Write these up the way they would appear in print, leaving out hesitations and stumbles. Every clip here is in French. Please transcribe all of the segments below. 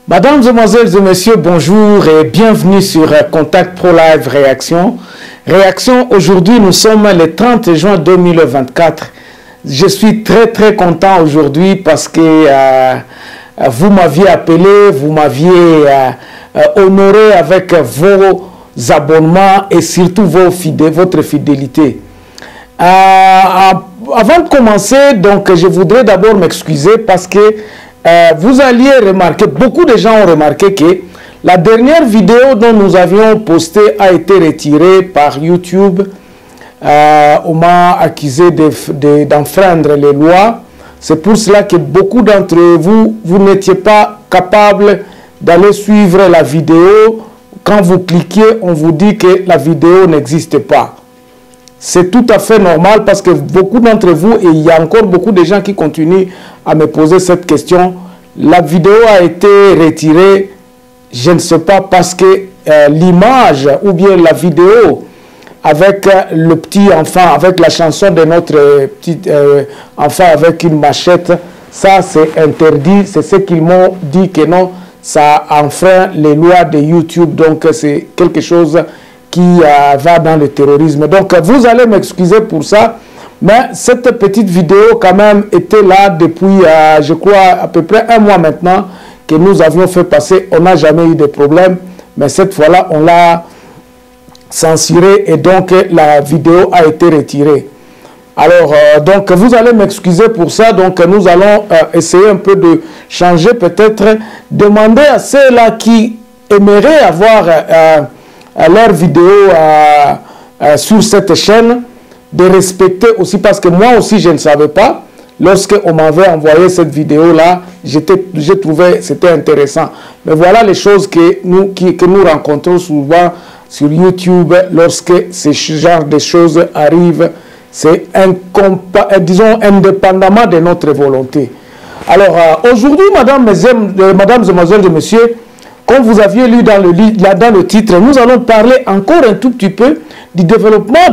Mesdames, Mesdemoiselles et Messieurs, bonjour et bienvenue sur Contact Pro Live Réaction. Réaction, aujourd'hui nous sommes le 30 juin 2024. Je suis très content aujourd'hui parce que vous m'aviez appelé, vous m'aviez honoré avec vos abonnements et surtout votre fidélité. Avant de commencer, donc, je voudrais d'abord m'excuser parce que vous alliez remarquer, beaucoup de gens ont remarqué que la dernière vidéo dont nous avions posté a été retirée par YouTube. On m'a accusé d'enfreindre les lois. C'est pour cela que beaucoup d'entre vous, vous n'étiez pas capable d'aller suivre la vidéo. Quand vous cliquez, on vous dit que la vidéo n'existe pas. C'est tout à fait normal parce que beaucoup d'entre vous, et il y a encore beaucoup de gens qui continuent à me poser cette question. La vidéo a été retirée, je ne sais pas, parce que l'image ou bien la vidéo avec le petit enfant, avec la chanson de notre petit enfant avec une machette, ça c'est interdit. C'est ce qu'ils m'ont dit que non, ça enfreint les lois de YouTube. Donc c'est quelque chose qui va dans le terrorisme. Donc vous allez m'excuser pour ça, mais cette petite vidéo quand même était là depuis, je crois, à peu près un mois maintenant que nous avions fait passer. On n'a jamais eu de problème, mais cette fois-là, on l'a censurée et donc la vidéo a été retirée. Alors, donc vous allez m'excuser pour ça. Donc nous allons essayer un peu de changer, peut-être demander à ceux-là qui aimeraient avoir leur vidéo sur cette chaîne de respecter aussi, parce que moi aussi je ne savais pas. Lorsqu'on m'avait envoyé cette vidéo là, j'ai trouvé c'était intéressant. Mais voilà les choses que nous rencontrons souvent sur YouTube lorsque ce genre de choses arrivent. C'est disons indépendamment de notre volonté. Alors aujourd'hui, mesdames et mesdemoiselles et messieurs, comme vous aviez lu dans le titre, nous allons parler encore un tout petit peu du développement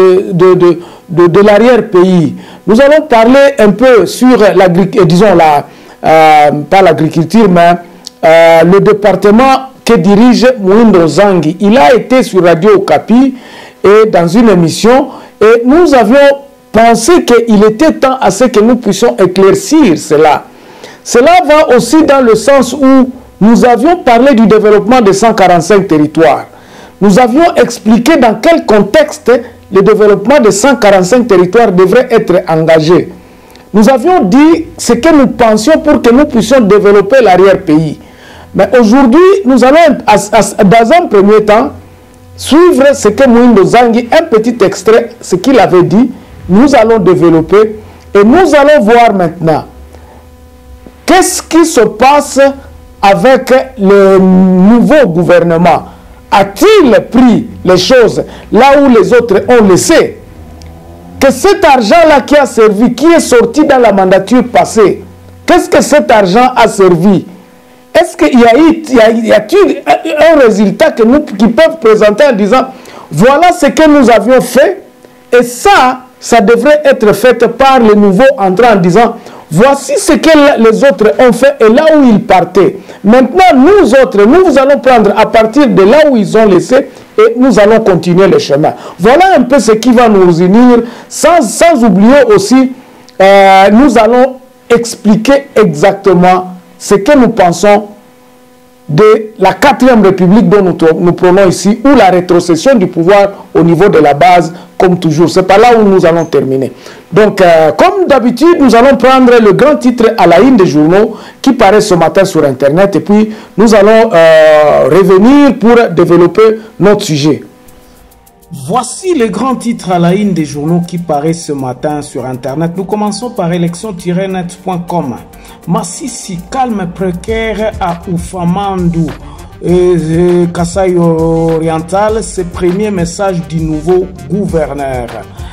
de l'arrière-pays. Nous allons parler un peu sur l'agriculture, disons pas l'agriculture, mais le département que dirige Moïndo Zangi. Il a été sur Radio Okapi et dans une émission, et nous avions pensé qu'il était temps à ce que nous puissions éclaircir cela. Cela va aussi dans le sens où nous avions parlé du développement de 145 territoires. Nous avions expliqué dans quel contexte le développement de 145 territoires devrait être engagé. Nous avions dit ce que nous pensions pour que nous puissions développer l'arrière-pays. Mais aujourd'hui, nous allons, dans un premier temps, suivre ce que Moïndo Zangi, un petit extrait, ce qu'il avait dit. Nous allons développer et nous allons voir maintenant qu'est-ce qui se passe avec le nouveau gouvernement. A-t-il pris les choses là où les autres ont laissé? Que cet argent-là qui a servi, qui est sorti dans la mandature passée, qu'est-ce que cet argent a servi? Est-ce qu'il y a-t-il un résultat qui peuvent présenter en disant voilà ce que nous avions fait et ça devrait être fait par le nouveau entrant en disant voici ce que les autres ont fait et là où ils partaient. Maintenant, nous autres, nous allons prendre à partir de là où ils ont laissé et nous allons continuer le chemin. Voilà un peu ce qui va nous unir. Sans oublier aussi, nous allons expliquer exactement ce que nous pensons de la 4e République dont nous prenons ici, ou la rétrocession du pouvoir au niveau de la base, comme toujours. C'est par là où nous allons terminer. Donc, comme d'habitude, nous allons prendre le grand titre à la une des journaux qui paraît ce matin sur Internet et puis nous allons revenir pour développer notre sujet. Voici les grands titres à la une des journaux qui paraissent ce matin sur Internet. Nous commençons par élection-net.com. Massissi, calme précaire à Oufamandou. Kasaï Oriental, c'est le premier message du nouveau gouverneur.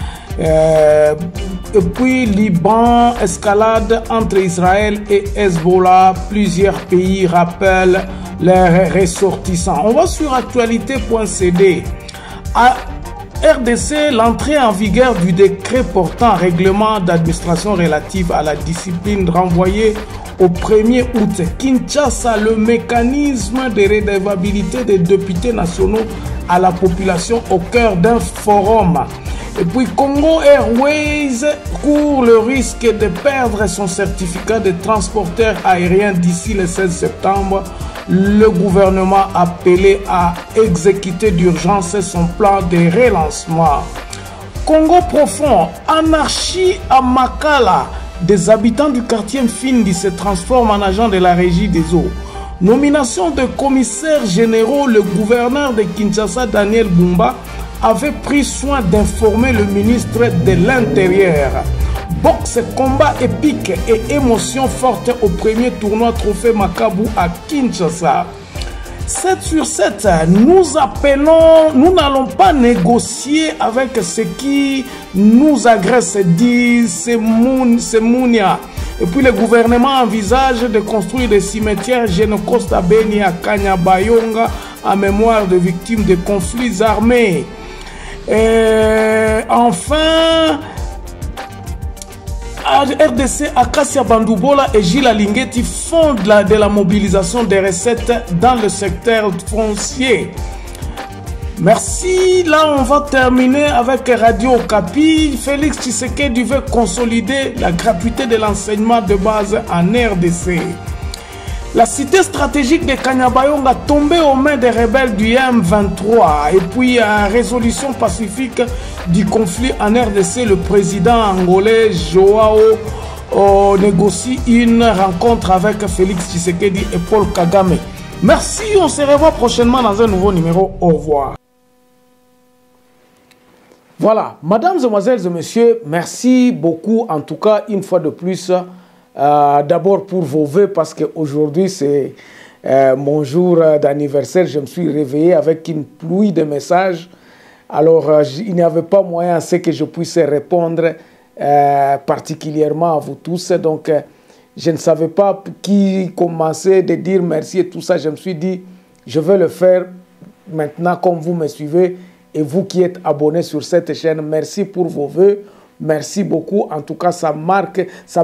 Et puis Liban, escalade entre Israël et Hezbollah. Plusieurs pays rappellent leurs ressortissants. On va sur actualité.cd. À RDC, l'entrée en vigueur du décret portant règlement d'administration relative à la discipline renvoyée au 1er août. Kinshasa, le mécanisme de redevabilité des députés nationaux à la population au cœur d'un forum. Et puis Congo Airways court le risque de perdre son certificat de transporteur aérien d'ici le 16 septembre. Le gouvernement a appelé à exécuter d'urgence son plan de relancement. Congo profond, anarchie à Makala. Des habitants du quartier Mfindi se transforment en agents de la régie des eaux. Nomination de commissaires généraux, le gouverneur de Kinshasa, Daniel Bumba, avait pris soin d'informer le ministre de l'Intérieur. Boxe, combat épique et émotion forte au premier tournoi Trophée Makabu à Kinshasa. 7 sur 7, nous appelons, nous n'allons pas négocier avec ce qui nous agresse, dit Semounia. Et puis le gouvernement envisage de construire des cimetières Génocoste à Beni, à Kanyabayonga, en mémoire de victimes de conflits armés. Et enfin, RDC, Akassia Bandoubola et Gilles Alingeti font de la mobilisation des recettes dans le secteur foncier. Merci. Là, on va terminer avec Radio Okapi. Félix Tshisekedi veut consolider la gratuité de l'enseignement de base en RDC. La cité stratégique de Kanyabayonga tombée aux mains des rebelles du M23. Et puis, résolution pacifique du conflit en RDC, le président angolais Joao négocie une rencontre avec Félix Tshisekedi et Paul Kagame. Merci, on se revoit prochainement dans un nouveau numéro. Au revoir. Voilà, mesdames, mesdemoiselles et messieurs, merci beaucoup en tout cas une fois de plus. D'abord pour vos vœux parce qu'aujourd'hui c'est mon jour d'anniversaire. Je me suis réveillé avec une pluie de messages. Alors il n'y avait pas moyen à ce que je puisse répondre particulièrement à vous tous. Donc je ne savais pas qui commençait de dire merci et tout ça. Je me suis dit je vais le faire maintenant comme vous me suivez et vous qui êtes abonnés sur cette chaîne. Merci pour vos vœux. Merci beaucoup. En tout cas, ça me marque, ça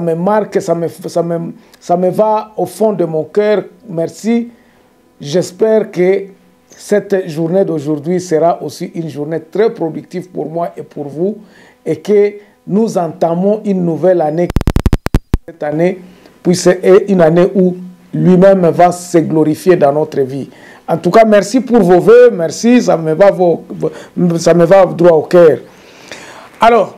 me va au fond de mon cœur. Merci. J'espère que cette journée d'aujourd'hui sera aussi une journée très productive pour moi et pour vous et que nous entamons une nouvelle année. Cette année, puis c'est une année où lui-même va se glorifier dans notre vie. En tout cas, merci pour vos vœux. Merci, ça me va droit au cœur. Alors,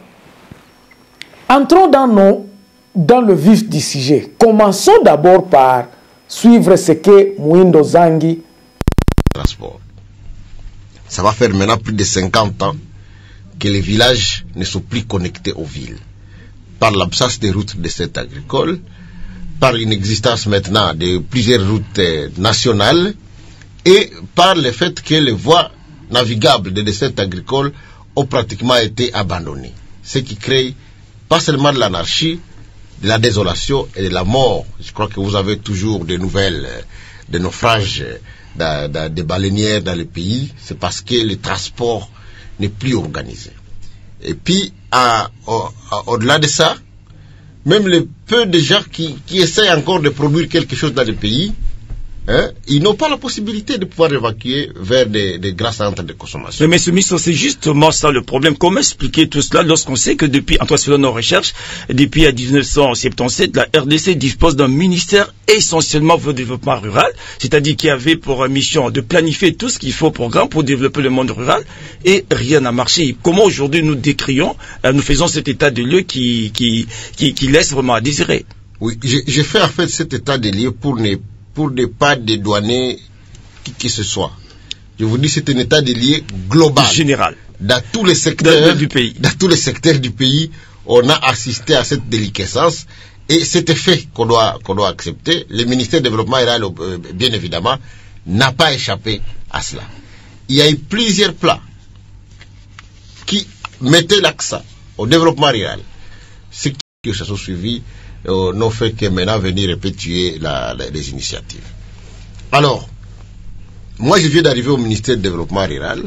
entrons dans le vif du sujet. Commençons d'abord par suivre ce que Mwindo Zangi. Transport. Ça va faire maintenant plus de 50 ans que les villages ne sont plus connectés aux villes. Par l'absence des routes de cette agricole, par l'inexistence maintenant de plusieurs routes nationales et par le fait que les voies navigables de cette agricole ont pratiquement été abandonnées. Ce qui crée pas seulement de l'anarchie, de la désolation et de la mort. Je crois que vous avez toujours des nouvelles de naufrages des baleinières dans le pays. C'est parce que le transport n'est plus organisé. Et puis, au-delà de ça, même les peu de gens qui essayent encore de produire quelque chose dans le pays, ils n'ont pas la possibilité de pouvoir évacuer vers des grands centres de consommation. Mais M. Misso, c'est justement ça le problème. Comment expliquer tout cela lorsqu'on sait que depuis, en tout cas selon nos recherches, depuis 1977, la RDC dispose d'un ministère essentiellement pour le développement rural, c'est-à-dire qui avait pour mission de planifier tout ce qu'il faut au programme pour développer le monde rural, et rien n'a marché. Comment aujourd'hui nous décrions, nous faisons cet état de lieu qui laisse vraiment à désirer? Oui, j'ai fait en fait cet état de lieu pour ne pas dédouaner qui que ce soit. Je vous dis, c'est un état de lieu global. Général. Dans tous les secteurs du pays. Dans tous les secteurs du pays, on a assisté à cette déliquescence et cet effet qu'on doit accepter. Le ministère du Développement rural, bien évidemment, n'a pas échappé à cela. Il y a eu plusieurs plans qui mettaient l'accent au développement rural. Ce qui se sont suivis n'ont fait que maintenant venir perpétuer les initiatives. Alors, moi je viens d'arriver au ministère du Développement rural.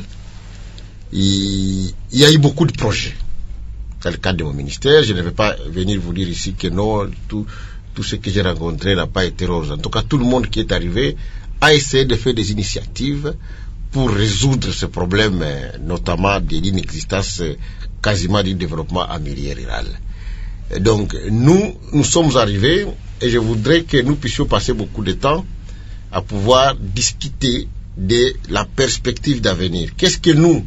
Il y a eu beaucoup de projets. C'est le cadre de mon ministère. Je ne vais pas venir vous dire ici que non, tout ce que j'ai rencontré n'a pas été rose. En tout cas, tout le monde qui est arrivé a essayé de faire des initiatives pour résoudre ce problème, notamment de l'inexistence quasiment du développement en milieu rural. Et donc, nous sommes arrivés et je voudrais que nous puissions passer beaucoup de temps à pouvoir discuter de la perspective d'avenir. Qu'est-ce que nous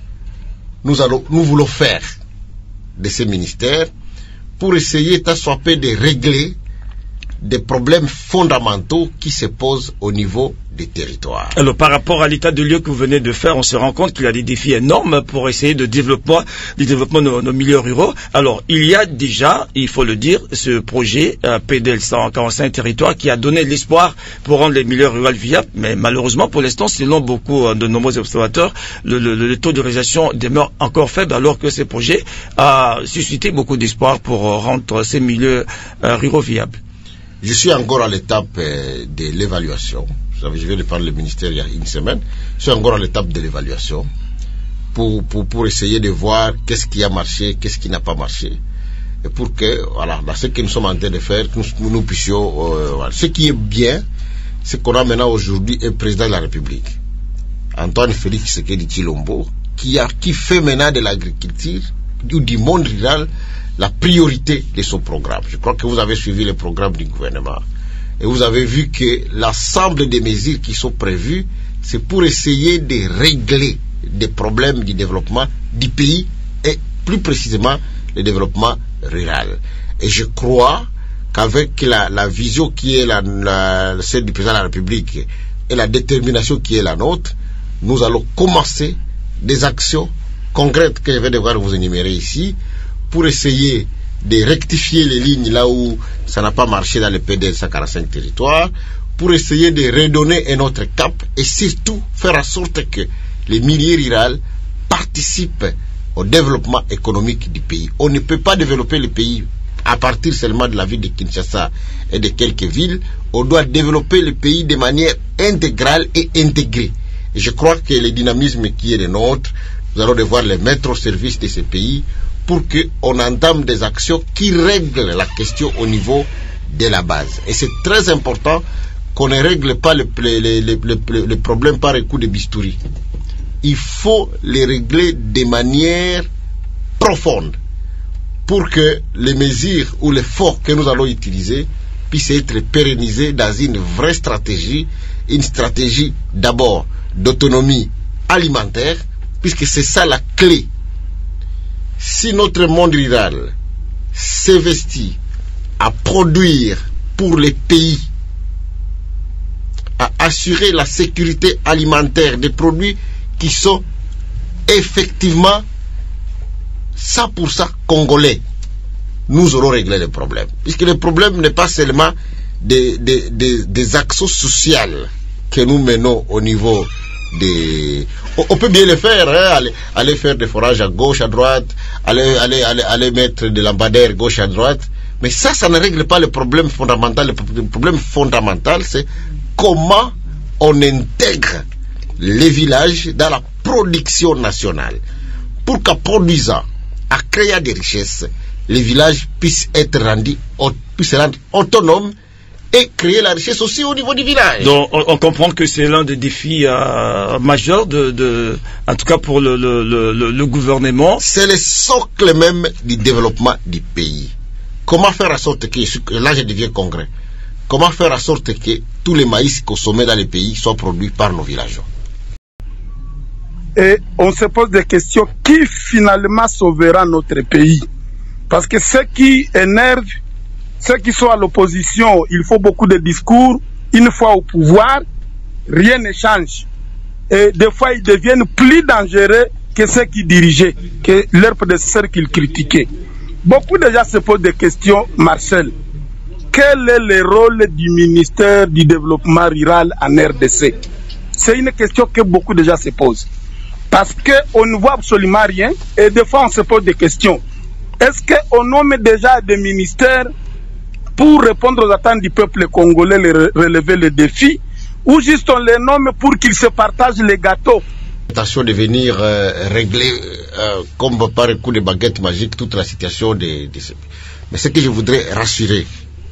voulons faire de ces ministères pour essayer tant soit peu de régler des problèmes fondamentaux qui se posent au niveau des territoires. Alors, par rapport à l'état de lieu que vous venez de faire, on se rend compte qu'il y a des défis énormes pour essayer de développement de nos milieux ruraux. Alors, il y a déjà, il faut le dire, ce projet PDL 145 territoires qui a donné l'espoir pour rendre les milieux ruraux viables, mais malheureusement, pour l'instant, selon beaucoup de nombreux observateurs, le taux de réalisation demeure encore faible, alors que ce projet a suscité beaucoup d'espoir pour rendre ces milieux ruraux viables. Je suis encore à l'étape de l'évaluation. Je viens de parler le ministère il y a une semaine. Je suis encore à l'étape de l'évaluation pour essayer de voir qu'est-ce qui a marché, qu'est-ce qui n'a pas marché. Et pour que, voilà, dans ce que nous sommes en train de faire, nous puissions... voilà. Ce qui est bien, c'est qu'on a maintenant aujourd'hui un président de la République, Antoine Félix Tshisekedi Tshilombo, qui fait maintenant de l'agriculture, du monde rural, la priorité de son programme. Je crois que vous avez suivi le programme du gouvernement et vous avez vu que l'ensemble des mesures qui sont prévues, c'est pour essayer de régler des problèmes du développement du pays et plus précisément le développement rural. Et je crois qu'avec la vision qui est celle du président de la République et la détermination qui est la nôtre, nous allons commencer des actions concrètes que je vais devoir vous énumérer ici, pour essayer de rectifier les lignes là où ça n'a pas marché dans le PDL 145 territoires, pour essayer de redonner un autre cap et surtout faire en sorte que les milieux ruraux participent au développement économique du pays. On ne peut pas développer le pays à partir seulement de la ville de Kinshasa et de quelques villes. On doit développer le pays de manière intégrale et intégrée. Et je crois que le dynamisme qui est le nôtre, nous allons devoir le mettre au service de ce pays pour qu'on entame des actions qui règlent la question au niveau de la base. Et c'est très important qu'on ne règle pas le problème par un coup de bistouri. Il faut les régler de manière profonde pour que les mesures ou les forces que nous allons utiliser puissent être pérennisées dans une vraie stratégie, une stratégie d'abord d'autonomie alimentaire, puisque c'est ça la clé. Si notre monde rural s'investit à produire pour les pays, à assurer la sécurité alimentaire des produits qui sont effectivement 100% congolais, nous aurons réglé le problème. Puisque le problème n'est pas seulement des actions sociales que nous menons au niveau des... On peut bien le faire, hein, aller faire des forages à gauche, à droite, aller mettre des lampadaires gauche à droite, mais ça ne règle pas le problème fondamental. Le problème fondamental, c'est comment on intègre les villages dans la production nationale, pour qu'en produisant, à créer des richesses, les villages puissent être rendus autonomes et créer la richesse aussi au niveau du village. Donc on comprend que c'est l'un des défis majeurs en tout cas pour le gouvernement. C'est le socle même du développement du pays. Comment faire en sorte que, là je deviens concret, comment faire en sorte que tous les maïs consommés dans les pays soient produits par nos villageois? Et on se pose des questions, qui finalement sauvera notre pays? Parce que ce qui énerve, ceux qui sont à l'opposition, il faut beaucoup de discours. Une fois au pouvoir, rien ne change. Et des fois, ils deviennent plus dangereux que ceux qui dirigeaient, que leurs prédécesseurs qu'ils critiquaient. Beaucoup de gens se posent des questions, Marcel. Quel est le rôle du ministère du développement rural en RDC? C'est une question que beaucoup de gens se posent. Parce qu'on ne voit absolument rien et des fois on se pose des questions. Est-ce qu'on nomme déjà des ministères pour répondre aux attentes du peuple congolais, relever les défis, ou juste on les nomme pour qu'ils se partagent les gâteaux? Attention de venir régler comme par un coup de baguette magique toute la situation Mais ce que je voudrais rassurer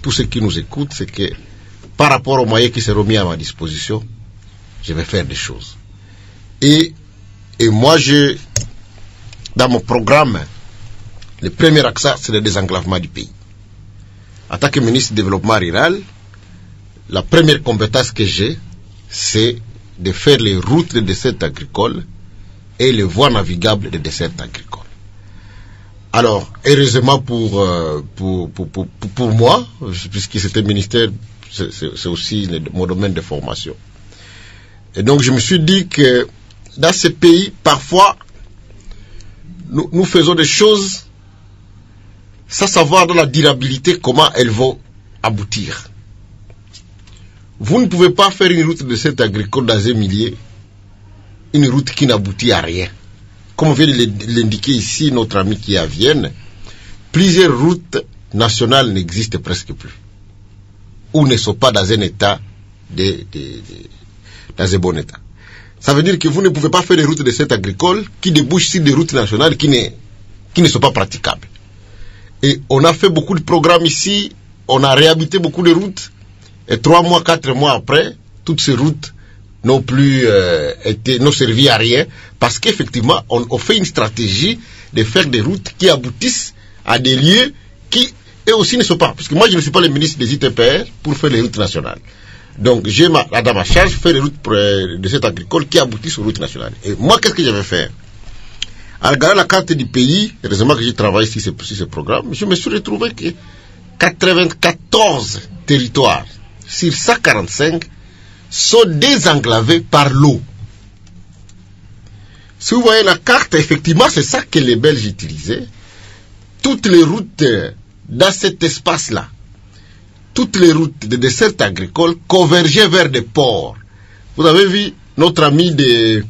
tous ceux qui nous écoutent, c'est que par rapport aux moyens qui seront mis à ma disposition, je vais faire des choses. Et moi, dans mon programme, le premier axe, c'est le désenclavement du pays. En tant que ministre du Développement rural, la première compétence que j'ai, c'est de faire les routes de dessert agricole et les voies navigables de dessert agricole. Alors, heureusement pour moi, puisque c'était ministère, c'est aussi mon domaine de formation. Et donc, je me suis dit que dans ce pays, parfois, nous faisons des choses sans savoir dans la durabilité comment elles vont aboutir. Vous ne pouvez pas faire une route de dessert agricole dans un milieu, une route qui n'aboutit à rien. Comme vient de l'indiquer ici notre ami qui est à Vienne, plusieurs routes nationales n'existent presque plus. Ou ne sont pas dans un état dans un bon état. Ça veut dire que vous ne pouvez pas faire des routes de dessert agricole qui débouchent sur des routes nationales qui ne sont pas praticables. Et on a fait beaucoup de programmes ici, on a réhabilité beaucoup de routes, et 3 mois, 4 mois après, toutes ces routes n'ont plus n'ont servi à rien, parce qu'effectivement, on fait une stratégie de faire des routes qui aboutissent à des lieux qui, eux aussi, ne sont pas. Parce que moi, je ne suis pas le ministre des ITPR pour faire les routes nationales. Donc, j'ai dans ma charge faire les routes de cette agricole qui aboutissent aux routes nationales. Et moi, qu'est-ce que je vais faire? En regardant la carte du pays, heureusement que j'ai travaillé sur ce programme, je me suis retrouvé que 94 territoires sur 145 sont désenclavés par l'eau. Si vous voyez la carte, effectivement, c'est ça que les Belges utilisaient. Toutes les routes dans cet espace-là, toutes les routes de dessert agricole convergeaient vers des ports. Vous avez vu notre ami de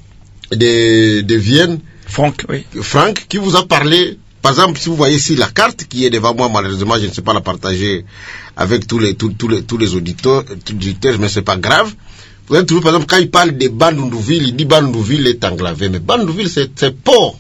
Vienne, Franck, oui. Franck, qui vous a parlé, par exemple, si vous voyez ici la carte qui est devant moi, malheureusement, je ne sais pas la partager avec tous les auditeurs, mais c'est pas grave. Vous avez trouvé, par exemple, quand il parle de Bandundouville, il dit Bandundouville est enclavé, mais Bandundouville, c'est port.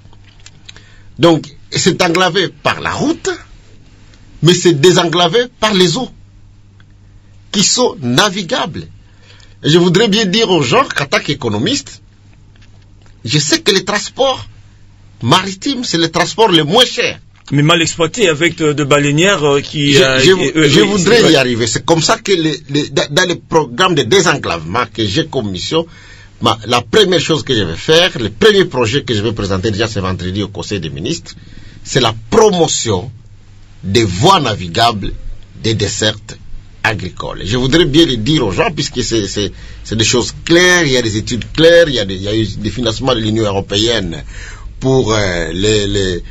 Donc, c'est enclavé par la route, mais c'est désenclavé par les eaux, qui sont navigables. Et je voudrais bien dire aux gens qu'en tant qu'économiste, je sais que les transports maritimes, c'est le transport le moins cher. Mais mal exploité avec de baleinières qui... Je voudrais y arriver. C'est comme ça que dans le programme de désenclavement que j'ai comme mission, la première chose que je vais faire, le premier projet que je vais présenter déjà ce vendredi au Conseil des ministres, c'est la promotion des voies navigables des dessertes agricoles. Je voudrais bien le dire aux gens, puisque c'est des choses claires, il y a des études claires, il y a eu des financements de l'Union européenne pour les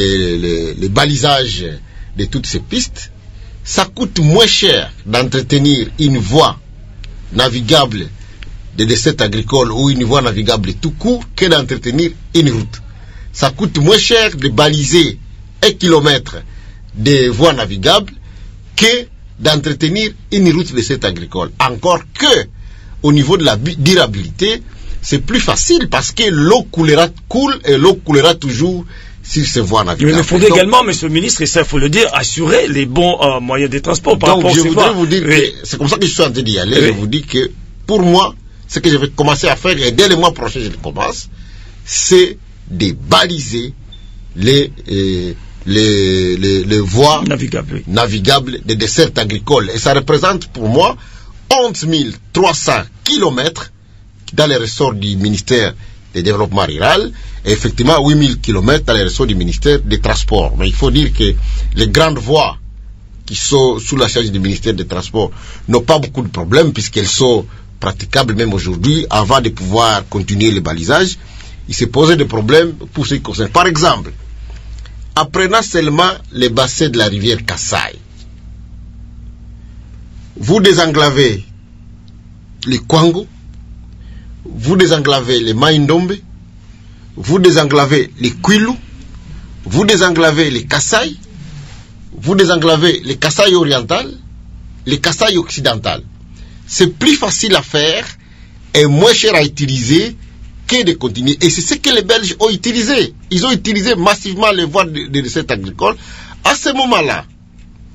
balisages de toutes ces pistes. Ça coûte moins cher d'entretenir une voie navigable de dessertes agricoles ou une voie navigable tout court que d'entretenir une route. Ça coûte moins cher de baliser 1 kilomètre de voies navigables que d'entretenir une route de dessert agricole. Encore que, au niveau de la durabilité, c'est plus facile parce que l'eau coule et l'eau coulera toujours sur ces voies navigables. Mais il faudrait également, monsieur le ministre, et ça il faut le dire, assurer les bons moyens de transport par rapport à ces voies. Donc je voudrais vous dire que c'est comme ça que je suis en train d'y aller. Oui. Je vous dis que pour moi, ce que je vais commencer à faire, et dès le mois prochain je le commence, c'est de baliser les voies navigables des dessertes agricoles. Et ça représente pour moi 11 300 kilomètres dans les ressorts du ministère du Développement rural et effectivement 8 000 kilomètres dans les ressorts du ministère des Transports. Mais il faut dire que les grandes voies qui sont sous la charge du ministère des Transports n'ont pas beaucoup de problèmes puisqu'elles sont praticables même aujourd'hui. Avant de pouvoir continuer le balisage, il s'est posé des problèmes pour ce qui concerne. Par exemple, apprenant seulement les bassins de la rivière Kassai, vous désenclavez les Kwango, vous désenclavez les Maïndombe, vous désenclavez les Kwilu, vous désenclavez les Kassai, vous désenclavez les Kassai oriental, les Kassai occidental. C'est plus facile à faire et moins cher à utiliser que de continuer. Et c'est ce que les Belges ont utilisé. Ils ont utilisé massivement les voies de dessert agricole. À ce moment-là,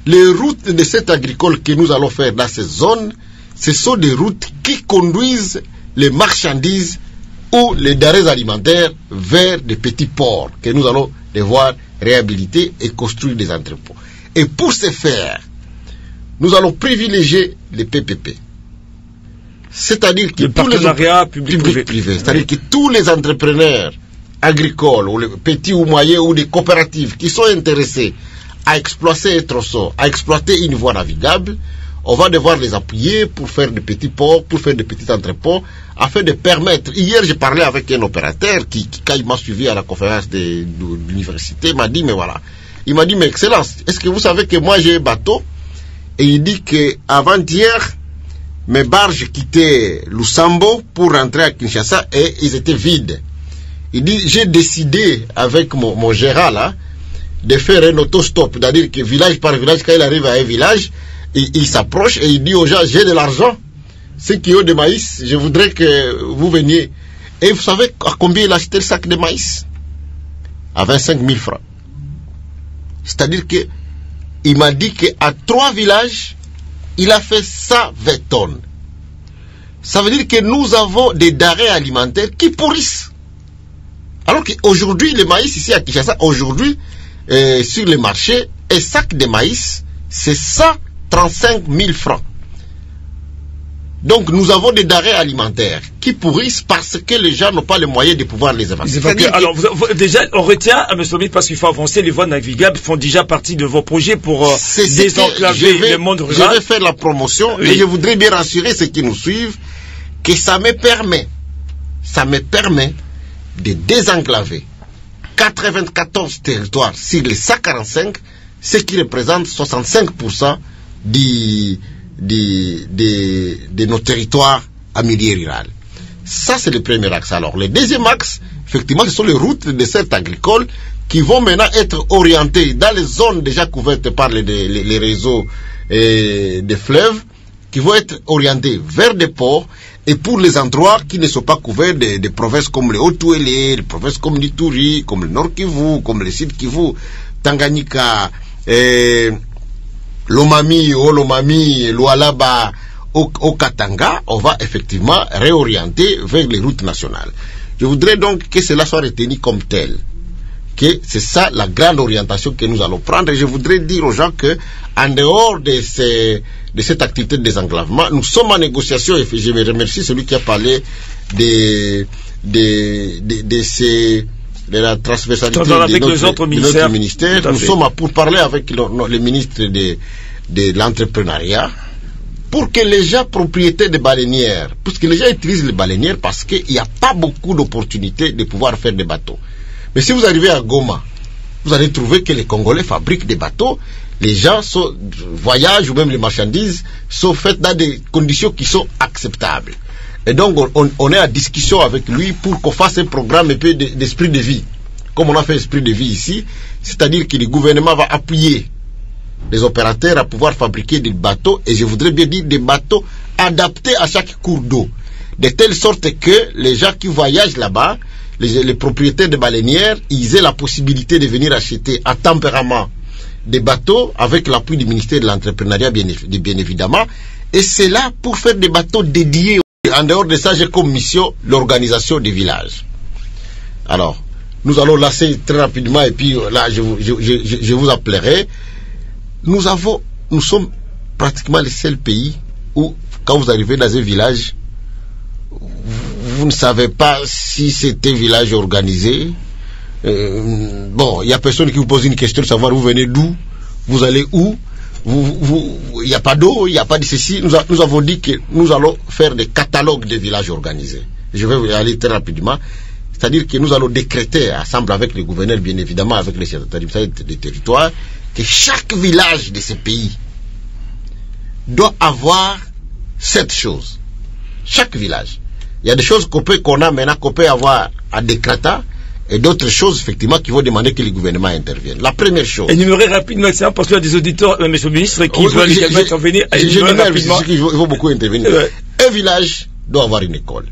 les routes de cette agricole que nous allons faire dans ces zones, ce sont des routes qui conduisent les marchandises ou les denrées alimentaires vers des petits ports que nous allons devoir réhabiliter et construire des entrepôts. Et pour ce faire, nous allons privilégier les PPP. C'est-à-dire que le partenariat public-privé. C'est-à-dire que tous les entrepreneurs agricoles, ou les petits ou moyens, ou des coopératives qui sont intéressés à exploiter un tronçon, à exploiter une voie navigable, on va devoir les appuyer pour faire des petits ports, pour faire des petits entrepôts, afin de permettre... Hier, j'ai parlé avec un opérateur qui quand il m'a suivi à la conférence de l'université, m'a dit, mais voilà. Il m'a dit, mais Excellence, est-ce que vous savez que moi j'ai un bateau? Et il dit qu'avant-hier, mes barges quittaient Lusambo pour rentrer à Kinshasa et ils étaient vides. Il dit, j'ai décidé avec mon gérant là, de faire un autostop, c'est-à-dire que village par village, quand il arrive à un village, il s'approche et il dit aux gens, j'ai de l'argent, ceux qui ont de maïs, je voudrais que vous veniez. Et vous savez à combien il a acheté le sac de maïs? À 25 000 francs. C'est-à-dire que il m'a dit qu'à 3 villages, il a fait 120 tonnes. Ça veut dire que nous avons des denrées alimentaires qui pourrissent. Alors qu'aujourd'hui, le maïs ici à Kinshasa, aujourd'hui, sur le marché, un sac de maïs, c'est 135 000 francs. Donc nous avons des denrées alimentaires qui pourrissent parce que les gens n'ont pas les moyens de pouvoir les évacuer. Alors déjà, on retient, M. Somit, parce qu'il faut avancer, les voies navigables font déjà partie de vos projets pour désenclaver le monde rural. Je vais faire la promotion et je voudrais bien rassurer ceux qui nous suivent que ça me permet de désenclaver 94 territoires sur les 145, ce qui représente 65% de nos territoires à milieu rural. Ça, c'est le premier axe. Alors, le deuxième axe, effectivement, ce sont les routes de dessert agricole qui vont maintenant être orientées dans les zones déjà couvertes par les réseaux des fleuves, qui vont être orientées vers des ports, et pour les endroits qui ne sont pas couverts des provinces comme les Haut-Touélé, les provinces comme l'Ituri, comme le Nord Kivu, comme le Sud Kivu, Tanganyika, Lomami, Olomami, Lualaba, au Katanga, on va effectivement réorienter vers les routes nationales. Je voudrais donc que cela soit retenu comme tel, que c'est ça la grande orientation que nous allons prendre. Et je voudrais dire aux gens que, en dehors de cette activité de désenclavement, nous sommes en négociation, et je me remercie celui qui a parlé de la transversalité de notre ministère. Nous sommes pour parler avec le ministre de l'entrepreneuriat pour que les gens propriétaires de baleinières, parce que les gens utilisent les baleinières parce qu'il n'y a pas beaucoup d'opportunités de pouvoir faire des bateaux. Mais si vous arrivez à Goma, vous allez trouver que les Congolais fabriquent des bateaux, les gens voyagent ou même les marchandises sont faites dans des conditions qui sont acceptables. Et donc on est en discussion avec lui pour qu'on fasse un programme un peu d'esprit de vie, comme on a fait esprit de vie ici, c'est-à-dire que le gouvernement va appuyer les opérateurs à pouvoir fabriquer des bateaux, et je voudrais bien dire des bateaux adaptés à chaque cours d'eau, de telle sorte que les gens qui voyagent là-bas, les propriétaires de baleinières, ils aient la possibilité de venir acheter à tempérament des bateaux avec l'appui du ministère de l'entrepreneuriat bien évidemment, et c'est là pour faire des bateaux dédiés. En dehors de ça, j'ai comme mission l'organisation des villages. Alors, nous allons lasser très rapidement et puis là, je vous appellerai. Nous sommes pratiquement le seul pays où, quand vous arrivez dans un village, vous ne savez pas si c'est un village organisé. Bon, il n'y a personne qui vous pose une question de savoir vous venez d'où, vous allez où. Il n'y a pas d'eau, il n'y a pas de ceci. Nous avons dit que nous allons faire des catalogues de villages organisés. Je vais aller très rapidement. C'est-à-dire que nous allons décréter, ensemble avec le gouverneur, bien évidemment, avec les chefs des territoires, que chaque village de ce pays doit avoir cette chose. Chaque village. Il y a des choses qu'on a maintenant, qu'on peut avoir à décréter, et d'autres choses, effectivement, qui vont demander que le gouvernement intervienne. La première chose. Énumérer rapidement, c'est parce qu'il y a des auditeurs, monsieur le ministre, qui veulent également intervenir. Rapidement. Il faut beaucoup intervenir. Un village doit avoir une école.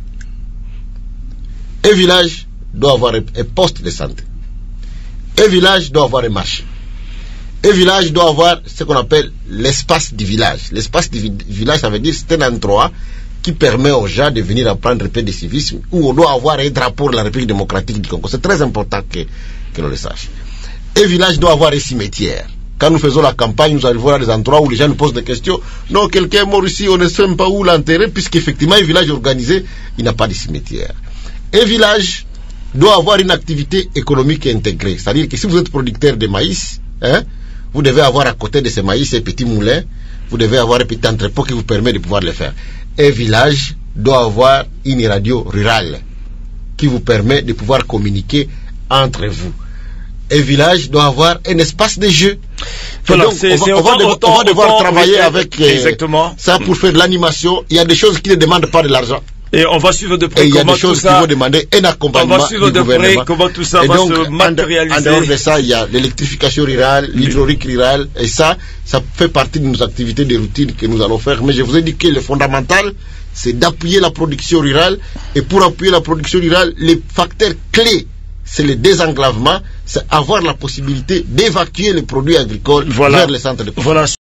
Un village doit avoir un poste de santé. Un village doit avoir un marché. Un village doit avoir ce qu'on appelle l'espace du village. L'espace du village, ça veut dire c'est un endroit qui permet aux gens de venir apprendre un peu de civisme, où on doit avoir un drapeau de la République démocratique du Congo. C'est très important que l'on le sache. Un village doit avoir un cimetière. Quand nous faisons la campagne, nous allons voir des endroits où les gens nous posent des questions. Non, quelqu'un est mort ici, on ne sait même pas où l'enterrer, puisqu'effectivement, un village organisé, il n'a pas de cimetière. Un village doit avoir une activité économique intégrée. C'est-à-dire que si vous êtes producteur de maïs, vous devez avoir à côté de ce maïs un petit moulin, vous devez avoir un petit entrepôt qui vous permet de pouvoir le faire. Un village doit avoir une radio rurale qui vous permet de pouvoir communiquer entre vous. Un village doit avoir un espace de jeu. Voilà, donc, on va devoir travailler avec ça pour faire de l'animation. Il y a des choses qui ne demandent pas de l'argent. Et on va suivre de près comment tout ça... il y a des choses qui vont demander un accompagnement. On va suivre de près comment tout ça va se matérialiser. En dehors de ça, il y a l'électrification rurale, l'hydraulique rurale, et ça fait partie de nos activités de routine que nous allons faire. Mais je vous ai dit que le fondamental, c'est d'appuyer la production rurale. Et pour appuyer la production rurale, les facteurs clés, c'est le désenglavement, c'est avoir la possibilité d'évacuer les produits agricoles vers les centres de production. Voilà.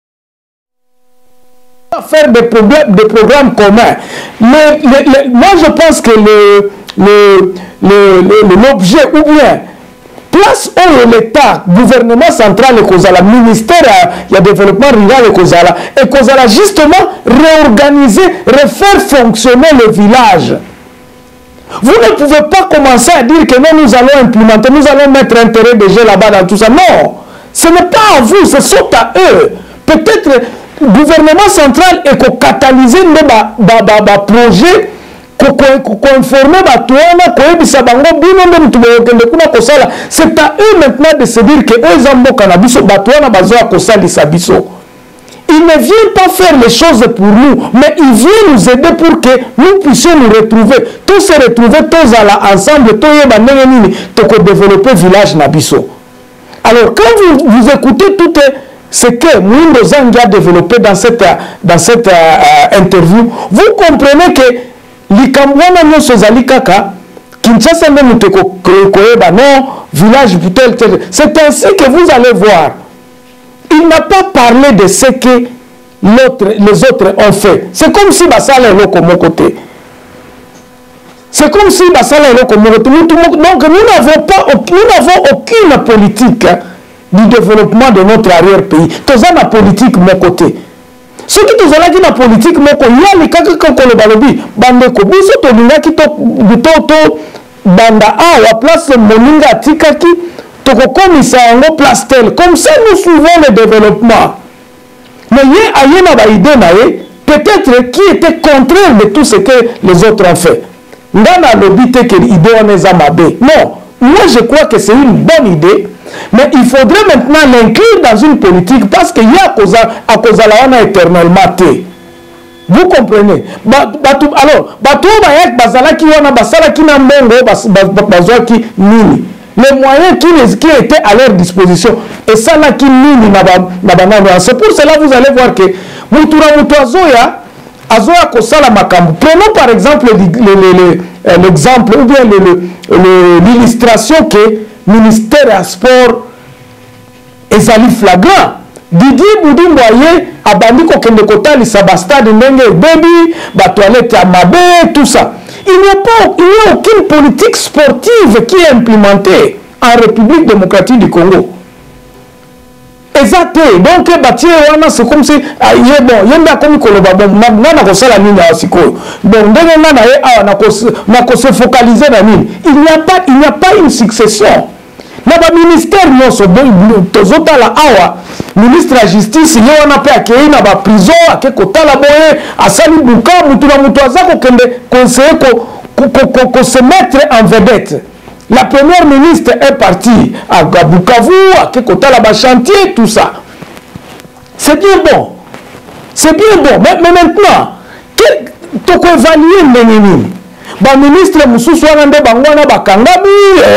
Faire des programmes communs. Mais moi, je pense que l'objet, ou bien, place où l'État, gouvernement central et Kozala, ministère il y a développement rural et Kozala, justement, réorganiser, refaire fonctionner le village. Vous ne pouvez pas commencer à dire que non, nous allons implémenter, nous allons mettre un terrain de jeu là-bas dans tout ça. Non, ce n'est pas à vous, ce sont à eux. Peut-être le gouvernement central est catalysé des projets conformer c'est à eux maintenant de se dire que eux ont cannabis ils ne viennent pas faire les choses pour nous, mais ils viennent nous aider pour que nous puissions nous retrouver. Tous se retrouver, tous ensemble, tous développer le village Nabiso. Alors, quand vous écoutez tout ce que Mouindo Zang a développé dans cette interview, vous comprenez que Likambwana Nyoso Zalikaka, Kinshasa même non, village tel. C'est ainsi que vous allez voir. Il n'a pas parlé de ce que les autres ont fait. C'est comme si Bassala est là comme mon côté. C'est comme si Bassala est là comme mon côté. Donc nous n'avons aucune politique du développement de notre arrière-pays. Tous la politique mon côté. Ce qui tous la la politique mon côté, il y a les cas que le balobi, bande kobiso to linga ki to banda a la place moninga tikaki. Comme ça nous suivons le développement. Mais il y a une idée peut-être qui était contraire de tout ce que les autres ont fait. Non, moi je crois que c'est une bonne idée, mais il faudrait maintenant l'inclure dans une politique parce qu'il y a à cause de la éternellement. Vous comprenez? Alors, les moyens qui étaient à leur disposition. Et ça, là, qui c'est pour cela que vous allez voir que prenons par exemple l'exemple ou bien l'illustration que le ministère du Sport est allé flagrant. Didier Boudimboye a bandit kokende kotali sabastade ndenge baby, ba toilette à mabé, tout ça. Il n'y a aucune politique sportive qui est implémentée en République démocratique du Congo. Exact. Donc, c'est comme si il y a comme se focaliser dans il n'y a pas une succession. Le ministère, ministre de la justice, il y a une prison, à Salibuka, qu'on se mettre en vedette. La première ministre est partie à Bukavu, à Kekotala chantier, tout ça. C'est bien bon. C'est bien bon. Mais maintenant, tu peux évaluer les ministres. Le ministre Moussou Wangande Bangwana Bakangami,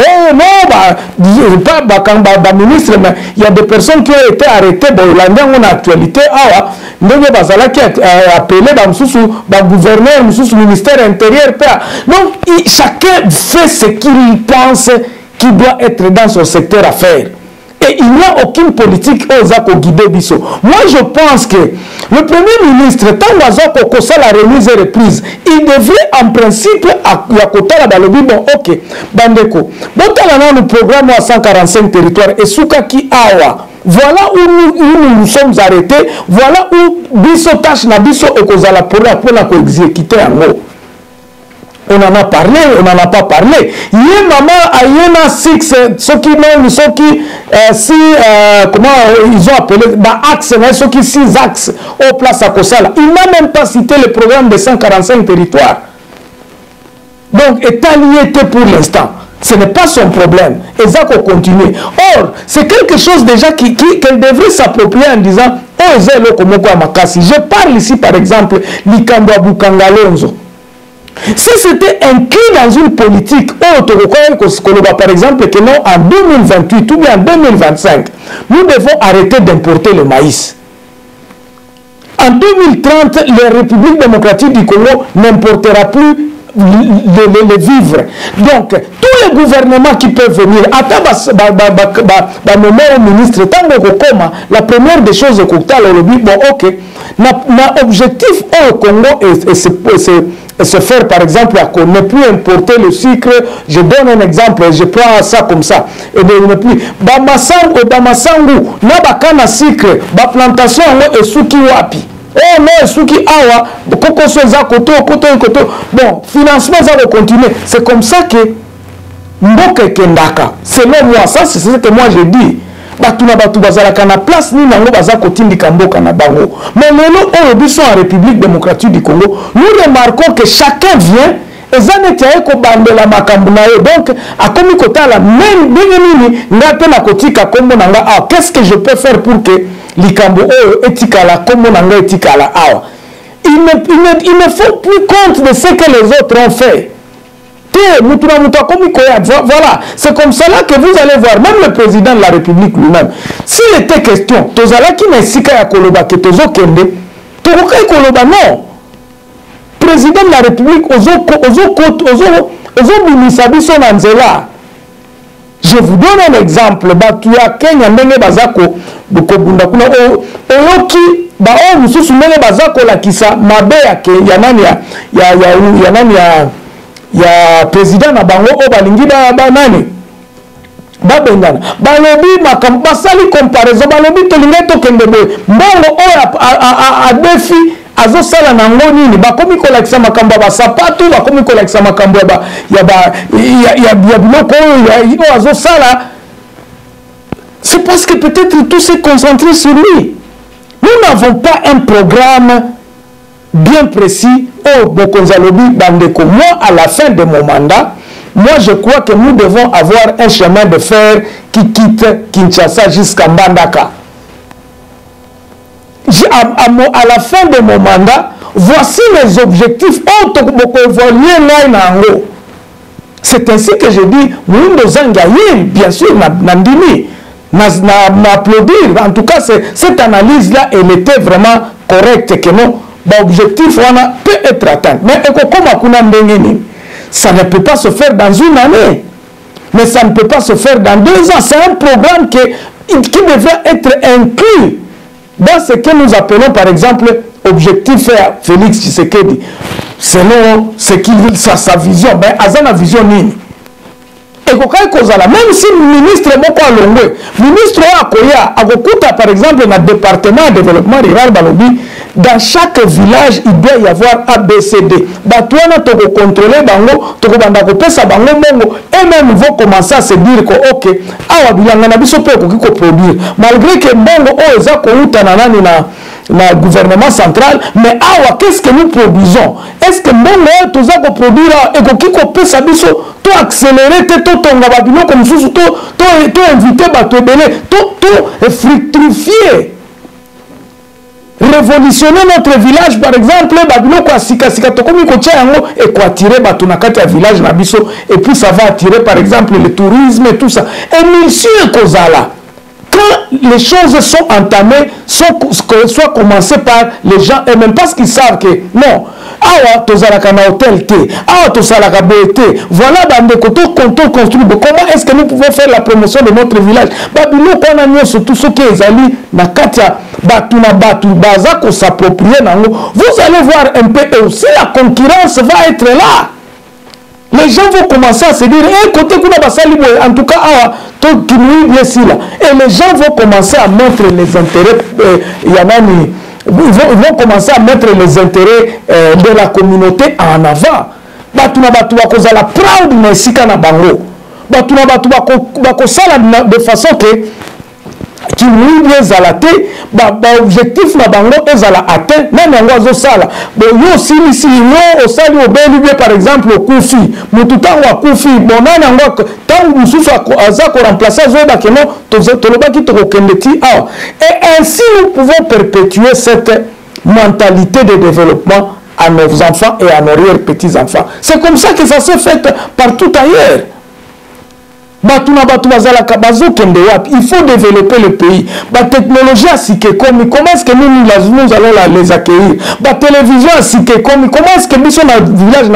non, pas ministre, mais il y a des personnes qui ont été arrêtées. Bon, là, on a actualité. Ndenge Bazala qui a appelé le gouverneur, le ministère intérieur. Donc, chacun fait ce qu'il pense qui doit être dans son secteur à faire. Et il n'y a aucune politique aux guider biso. Moi, je pense que le Premier ministre, tant que ça la remise et reprise, il devrait en principe, à Kotala Balobi, bon, ok, Bandeko. Bon, le programme à 145 territoires et Soukaki Awa. Voilà où nous sommes arrêtés. Voilà où biso tâche na biso et kozala pour la exécuter en haut. On en a parlé, on n'en a pas parlé. Yé maman ayena 6, ceux qui même, ceux qui comment ils ont appelé, bah axe, ceux qui 6 axes au place à Kosala. Il n'a même pas cité le programme de 145 territoires. Donc, état lié pour l'instant. Ce n'est pas son problème. Et ça qu'on continue. Or, c'est quelque chose déjà qu'elle devrait s'approprier en disant, oh, zélo komoko amakasi. Je parle ici par exemple, Likambo Bukangalonzo. Si c'était inclus dans une politique, par exemple, que non, en 2028 ou bien en 2025, nous devons arrêter d'importer le maïs. En 2030, la République démocratique du Congo n'importera plus les vivres. Donc, tous les gouvernements qui peuvent venir, ministre, la première des choses, bon, ok, l'objectif au Congo et se faire par exemple à ne plus importer le sucre. Je donne un exemple, je prends ça comme ça, et ne plus bamasangu na bakana sucre ba plantation et suki wapi oh non suki awa koko soza koto bon financement ça va continuer. C'est comme ça que mboka kendaka selon moi. Ça c'est ce que moi je dis. Batu bazalaka na place ni nango baza kotindika mboka na bango. Mais lelo oyo biso en République démocratique du Congo, nous remarquons que chacun vient et ça n'est pas bandela makambu na yo. Donc akomi kotala même bingini ngate na kotika kombo nanga ah qu'est-ce que je peux faire pour que likambo oyo etikala kombo nanga etikala ah. Il ne faut plus compte de ce que les autres ont fait. Voilà, c'est comme cela que vous allez voir, même le président de la République lui-même. S'il était question, Tozala qui n'est si qu'à Koloba, que Tozo Kende, Tozoka Koloba, non. Président de la République, Ozo Bimisabi son Anzela. Je vous donne un exemple. Batuya Kenya Menge Bazako, Bukobundakuna, Oyoki, Bao, Mususu Menge Bazako, la Kisa, Mabea, ya président na bango o balingi ba nani babengana balobi makam basali comparaison balobi tolinga to kende boy mbongo o a défi azo sala nango nini bakomi kolakisa makambo ba sapatu bakomi kolakisa makambo ya biloko ya azo sala. C'est parce que peut-être tout s'est concentré sur lui. Nous n'avons pas un programme bien précis. Oh, Bokonzalobi Bandeko, moi, à la fin de mon mandat, moi, je crois que nous devons avoir un chemin de fer qui quitte Kinshasa jusqu'à Mbandaka. À la fin de mon mandat, voici les objectifs. Oh, c'est ainsi que je dis, nous nous engager, bien sûr, Nandini, m'applaudir. En tout cas, cette analyse-là, elle était vraiment correcte, que non. L'objectif peut être atteint. Mais ça ne peut pas se faire dans une année. Mais ça ne peut pas se faire dans 2 ans. C'est un programme qui devrait être inclus dans ce que nous appelons par exemple objectif Félix Tshisekedi. Selon sa vision. Ben, Azana vision nini. Même si le ministre Moko Alongwe, ministre Akoya, Agokuta par exemple dans le département de développement rural Balobi, dans chaque village il doit y avoir ABCD. Batouana toko contrôler bango, toko bandako pesa bango mongo, et même vont commencer à se dire que ok, awa bilanga na biso pe ko produire. Malgré que bongo o eza ko uta na nani na gouvernement central, mais awa qu'est-ce que nous produisons? Est-ce que bongo to za ko produire et ko kiko pesa biso to accélérer te to tonga babilo comme sous to inviter bato belé to fructifier, révolutionner notre village par exemple babilo ko sika to komi ko tia yango et ko attirer bato na kati ya village na biso et puis ça va attirer par exemple le tourisme et tout ça. Et monsieur Kozala quand les choses sont entamées, soit commencées par les gens eux-mêmes, parce qu'ils savent que non, awa tozalaka na hôtel te, awa tozalaka boye te, voilà bandeko to konto construit. Comment est-ce que nous pouvons faire la promotion de notre village? Babilo kona nyo surtout ce qui est ali na katia batu na batu baza ko s'approprier nango. Vous allez voir un peu aussi la concurrence va être là. Les gens vont commencer à se dire, côté en tout cas, et les gens vont commencer à mettre les intérêts, ils vont commencer à mettre les intérêts de la communauté en avant. La proud de façon que qui nous bien à la tête, objectif na bango ezala atteint même yango azosala yo sili yo osali obeli par exemple au kufi mutu tango akufi bonana yango tango mususu aza ko remplacer azoba que non tolobaki tokokendeti et ainsi nous pouvons perpétuer cette mentalité de développement à nos enfants et à nos petits-enfants. C'est comme ça que ça se fait partout ailleurs. Il faut développer le pays. La technologie à Sikekomi, comment est-ce que nous allons les accueillir? La télévision à Sikekomi, comment est-ce que nous sommes dans le village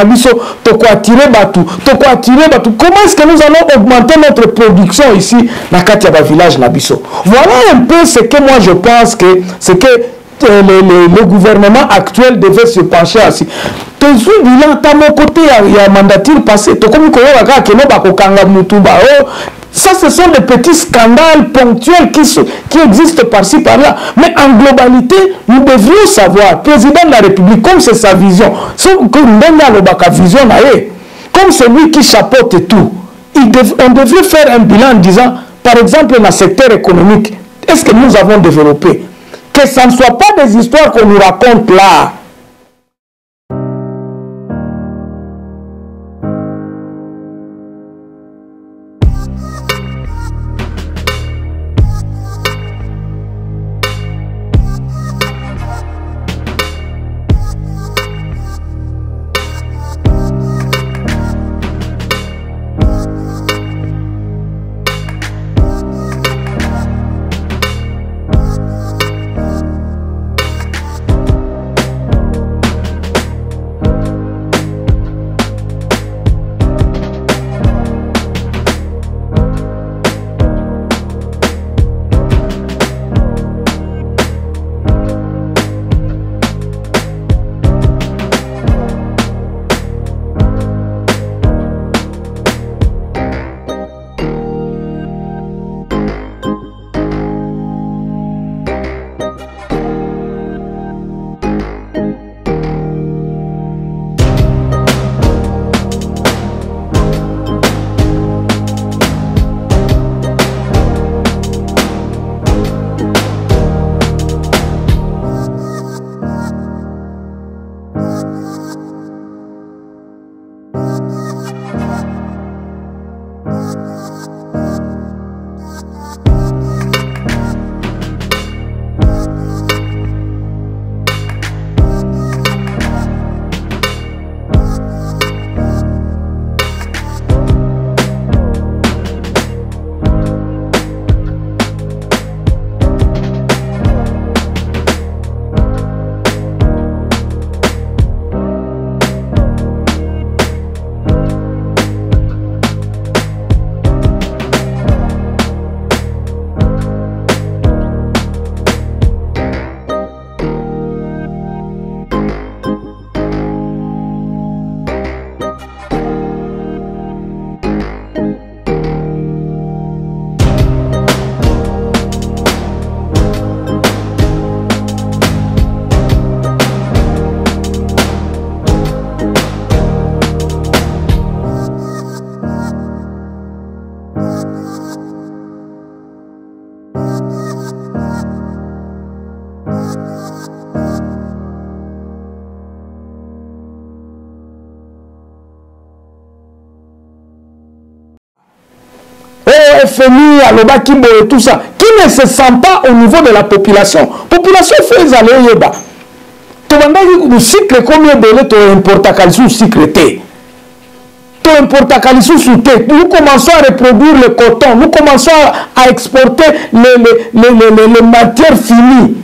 comment est-ce que nous allons augmenter notre production ici dans le village Nabiso? Voilà un peu ce que moi je pense que c'est que le gouvernement actuel devait se pencher ainsi. Ça, ce sont des petits scandales ponctuels qui existent par-ci, par-là. Mais en globalité, nous devrions savoir, président de la République, comme c'est sa vision, comme celui qui chapeaute tout, on devrait faire un bilan en disant, par exemple, dans le secteur économique, est-ce que nous avons développé? Que ça ne soit pas des histoires qu'on nous raconte là. FMI, Alobaki, et tout ça, qui ne se sent pas au niveau de la population. Population fait aller yeba. Tu vas dire le cycle combien de lettres importe à calcium cycle T. Nous commençons à reproduire le coton, nous commençons à exporter les matières finies.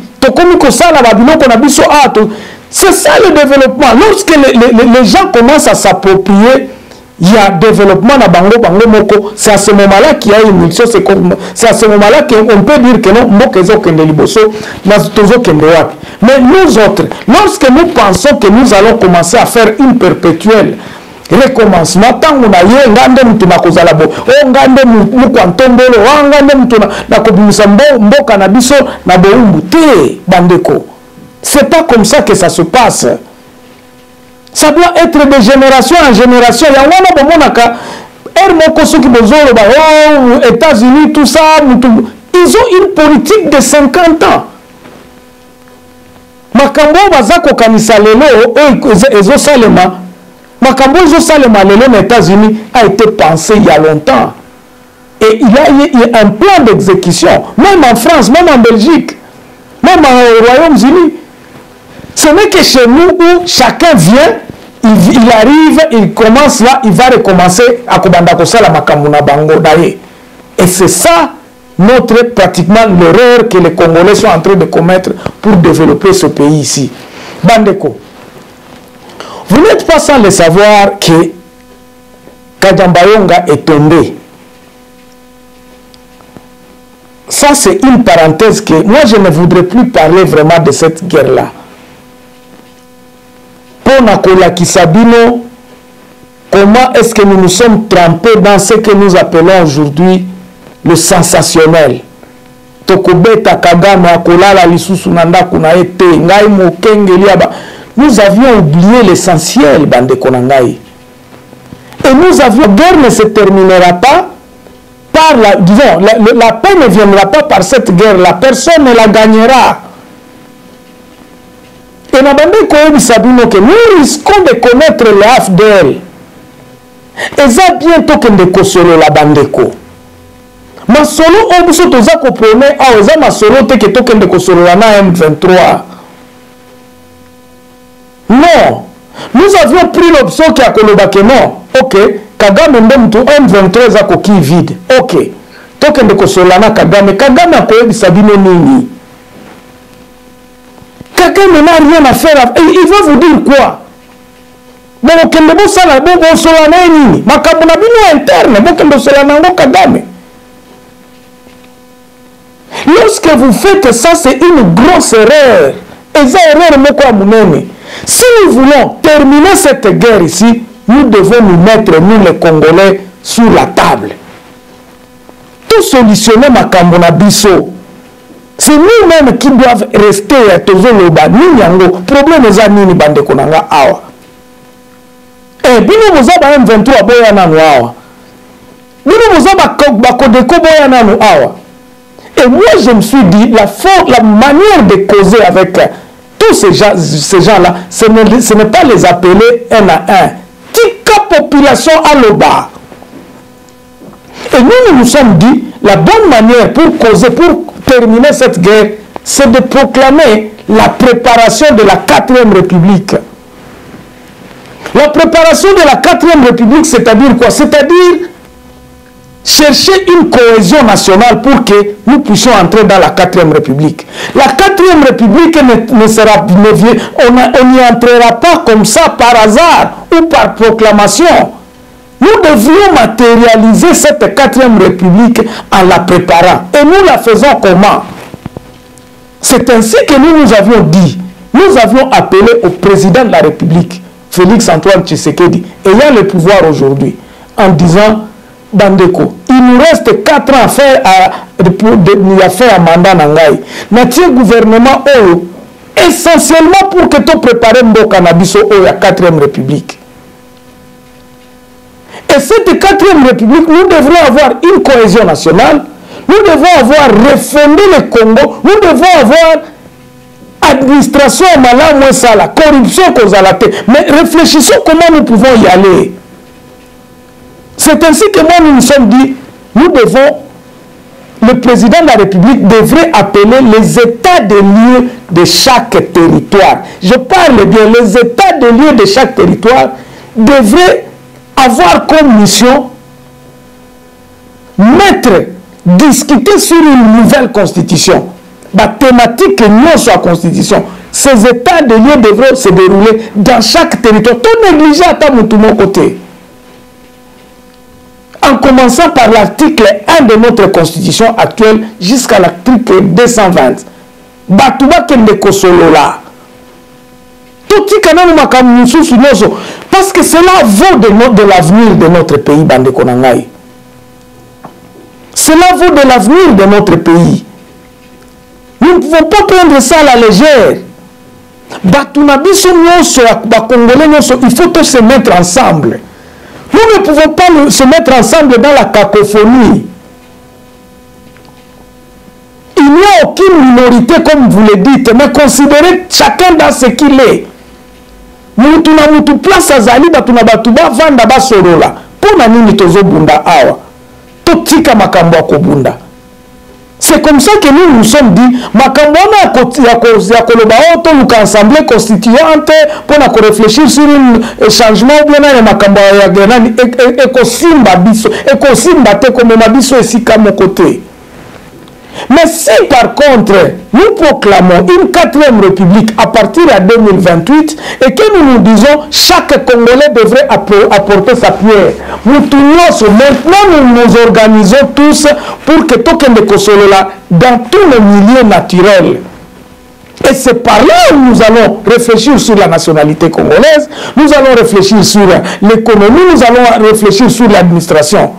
C'est ça le développement. Lorsque les gens commencent à s'approprier, il y a développement à Bango Moko. C'est à ce moment-là qu'il y a une mission. C'est à ce moment-là qu'on peut dire que non, mais nous autres, lorsque nous pensons que nous allons commencer à faire une perpétuelle recommencement, tant qu'on a eu ngande mtu na kozala bo o ngande mu kwantombolo o ngande mtu na kobimisa mboka na biso na boumbu te bandeko. C'est pas comme ça que ça se passe. Ça doit être de génération en génération. Il y a un monaka moko soki bozolo ba oh États-Unis tout ça, ils ont une politique de 50 ans. Makambo bazako kanisa lelo ezo salema. Makambo ezo salema lelo aux États-Unis a été pensé il y a longtemps. Et il y a un plan d'exécution, même en France, même en Belgique, même au Royaume-Uni. Ce n'est que chez nous où chacun vient, il arrive, il commence là, il va recommencer à Kobandakosala la Makamuna Bango d'ailleurs. Et c'est ça pratiquement l'erreur que les Congolais sont en train de commettre pour développer ce pays ici. Bandeko, vous n'êtes pas sans le savoir que Kajambayonga est tombé. Ça, c'est une parenthèse que moi, je ne voudrais plus parler vraiment de cette guerre-là. Pour Nakola Kisabino, comment est-ce que nous nous sommes trempés dans ce que nous appelons aujourd'hui le sensationnel? Tokobeta Kagame Akolala Lisusu Nanda Kunaete, Ngai Mokengeliaba. Nous avions oublié l'essentiel, Bande Konangai. Et nous avions, la guerre ne se terminera pas par la, disons, la paix ne viendra pas par cette guerre, la personne ne la gagnera. Et nous risquons de connaître l'AFDL. Et ça bientôt que de solo la bandeko. Ma solo obuso toza ko prone a oza ma solo te que token de solo la na M23. Non. Nous avions pris l'option qui a kolobake non. OK. Kagame ndemtu M23 za ko ki vide. OK. Token de solo na Kagame. Kagame a koyebisa bino nini? Kagame n'a rien à faire. Il va vous dire quoi? Bon, Kagame sala bon solo na nini? Makambo na bino interne, bon Kagame solo na ngo Kagame. Lorsque vous faites ça, c'est une grosse erreur. Et ça, erreur, si nous voulons terminer cette guerre ici, nous devons nous mettre, nous les Congolais, sur la table. Tout solutionner ma Kambona Bisso. C'est nous-mêmes qui doivent rester à Tozoloba, Ninyango. Problème est à Nini Bande Konanga Awa. Et Bino Mozaba M23 Boyana Awa. Bino Mozaba Kodeko Boyana Awa. Et moi, je me suis dit, la manière de causer avec tous ces gens-là, ce n'est pas les appeler un à un. Tika population à l'oba. Et nous nous sommes dit, la bonne manière pour causer, pour terminer cette guerre, c'est de proclamer la préparation de la 4e République. La préparation de la 4e République, c'est-à-dire quoi? C'est-à-dire chercher une cohésion nationale pour que nous puissions entrer dans la 4e République. La 4e République on n'y entrera pas comme ça par hasard ou par proclamation. Nous devions matérialiser cette 4e République en la préparant. Et nous la faisons comment? C'est ainsi que nous avions dit, nous avions appelé au président de la République, Félix Antoine Tshisekedi, ayant le pouvoir aujourd'hui, en disant: Bandeko, il nous reste 4 ans à faire à mandat Nangai. Notre gouvernement essentiellement pour que tu prépares Mboka Nabiso la 4e République. Et cette 4e République, nous devrons avoir une cohésion nationale, nous devons avoir refondé le Congo, nous devons avoir administration malade, la corruption qu'on a la tête. Mais réfléchissons comment nous pouvons y aller. C'est ainsi que moi, nous nous sommes dit, le président de la République devrait appeler les états de lieu de chaque territoire. Je parle bien, les états de lieu de chaque territoire devraient avoir comme mission discuter sur une nouvelle constitution. La thématique non sur la constitution. Ces états de lieu devraient se dérouler dans chaque territoire. Tout négligé à tout mon côté. En commençant par l'article 1 de notre constitution actuelle jusqu'à l'article 220. Batouba Kendeko Solola. Parce que cela vaut de l'avenir de notre pays, Bande Konangaï. Cela vaut de l'avenir de notre pays. Nous ne pouvons pas prendre ça à la légère. Il faut tous se mettre ensemble. Nous ne pouvons pas se mettre ensemble dans la cacophonie. Il n'y a aucune minorité, comme vous le dites, mais considérez chacun dans ce qu'il est. Nous avons place à Zali, Batuna Batuba, Vanda Basorola. Pour Nani Tozo Bunda Awa. Totika Makambo Kobunda. C'est comme ça que nous nous sommes dit, Makambo ya Koloba Oto, nous assemblée constituante, pour réfléchir sur un changement, ou bien Makambo ya Grenani, Ekosimba Biso, Ekosimba Te comme Mabiso et Sika mon côté. Mais si par contre nous proclamons une 4e république à partir de 2028 et que nous disons chaque Congolais devrait apporter sa pierre, nous tournons maintenant, nous nous organisons tous pour que Tokende Kosolola dans tous les milieux naturels. Et c'est par là où nous allons réfléchir sur la nationalité congolaise, nous allons réfléchir sur l'économie, nous allons réfléchir sur l'administration.